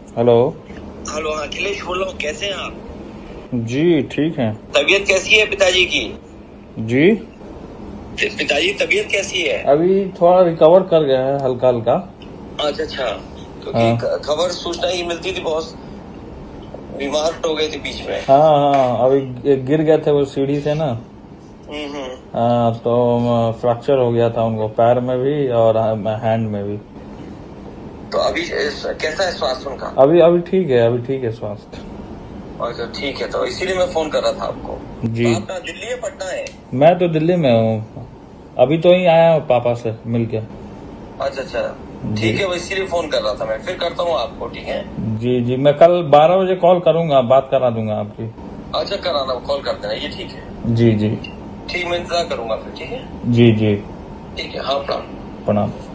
Hello. Hello, हाँ अखिलेश बोल रहा हूँ। कैसे हैं आप? जी ठीक है। तबीयत कैसी है पिताजी की? जी पिताजी तबीयत कैसी है? अभी थोड़ा रिकवर कर गया है, हल्का हल्का। अच्छा अच्छा। क्योंकि हाँ खबर सूचना ही मिलती थी, बहुत बीमार हो गए थे बीच में। हाँ हाँ, अभी गिर गए थे वो सीढ़ी से ना। हाँ तो फ्रैक्चर हो गया था उनको, पैर में भी और हैंड में भी। तो अभी कैसा है स्वास्थ्य उनका? अभी अभी ठीक है, अभी ठीक है स्वास्थ्य। अच्छा ठीक है, तो इसीलिए मैं फोन कर रहा था आपको। जी। तो आप कहाँ, दिल्ली है पटना है? मैं तो दिल्ली में हूँ, अभी तो ही आया हूँ पापा से मिलके। अच्छा अच्छा, जी ठीक है, वो इसीलिए फोन कर रहा था मैं। फिर करता हूँ आपको, ठीक है? जी जी, मैं कल 12 बजे कॉल करूंगा, बात करा दूंगा आपकी। अच्छा, कराना, कॉल कर देना, ये ठीक है। जी जी ठीक, मैं इंतजार करूंगा फिर, ठीक है? जी जी। ठीक है, हाँ प्रणाम। प्रणाम।